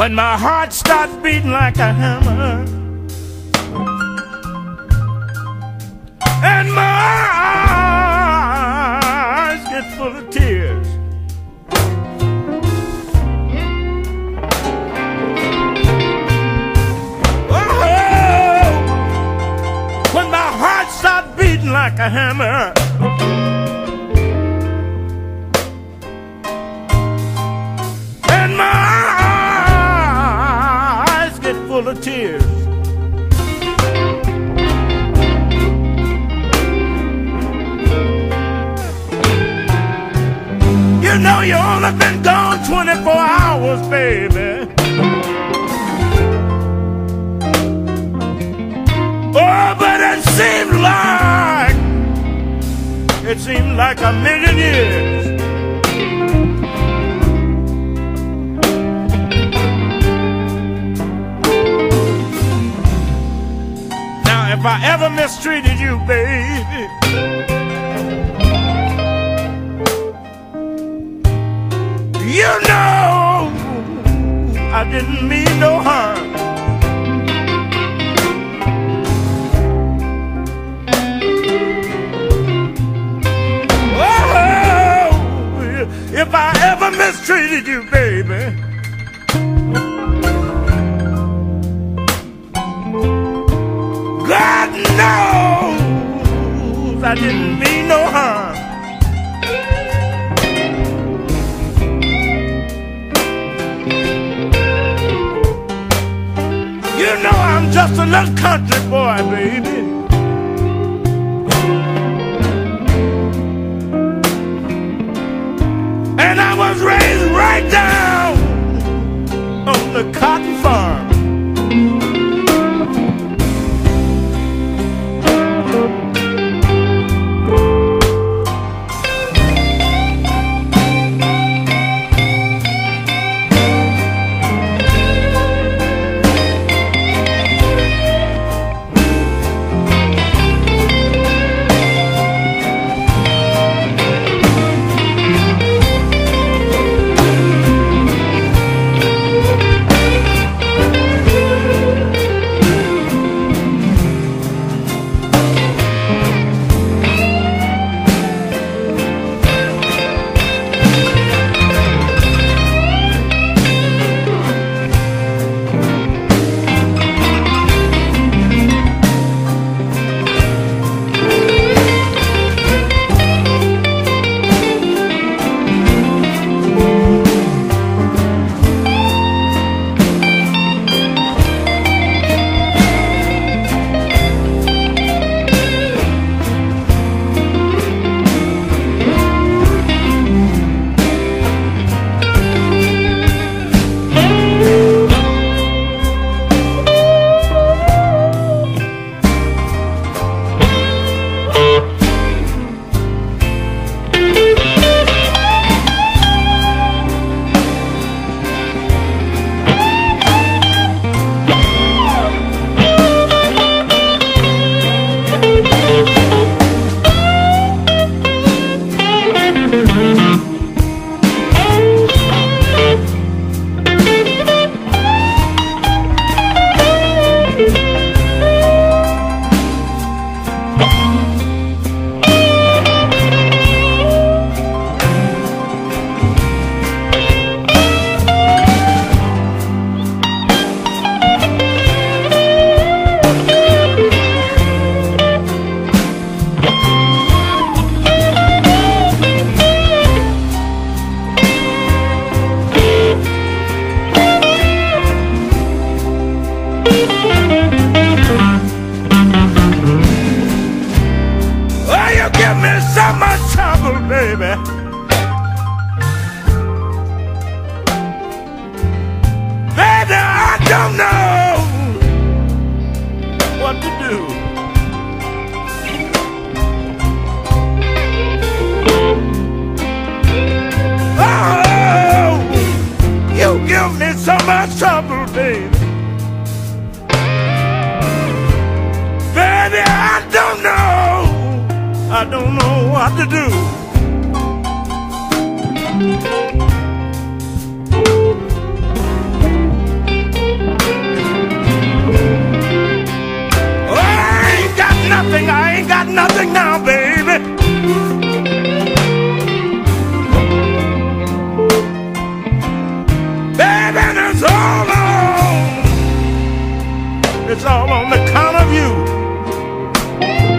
when my heart starts beating like a hammer, and my eyes get full of tears. Oh, when my heart starts beating like a hammer, and my eyes get full of tears. You know you only been gone 24 hours, baby. Oh, but it seemed like a million years. Now, if I ever mistreated you, baby, you know I didn't mean no harm. Oh, if I ever mistreated you, baby, God knows I didn't mean no harm. You know I'm just a little country boy, baby. And I was raised right down on the cotton farm. Baby, baby, I don't know what to do. Oh, you give me so much trouble, baby. Baby, I don't know what to do. on the count of you.